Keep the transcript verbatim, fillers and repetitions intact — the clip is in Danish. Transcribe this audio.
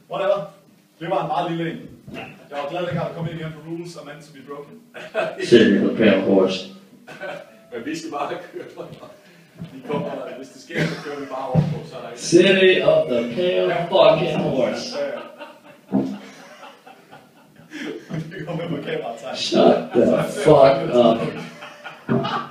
Whatever. Det var en meget lille en. Jeg var glad, at jeg kom ind igen på Rules are meant to be broken. City of the Pale Horse. Men vi skal bare køre. Vi kommer, hvis det sker, så kører vi bare over på, så er der ikke... City of the Pale fucking Horse. Det kommer med på kameraet. Shut the fuck up.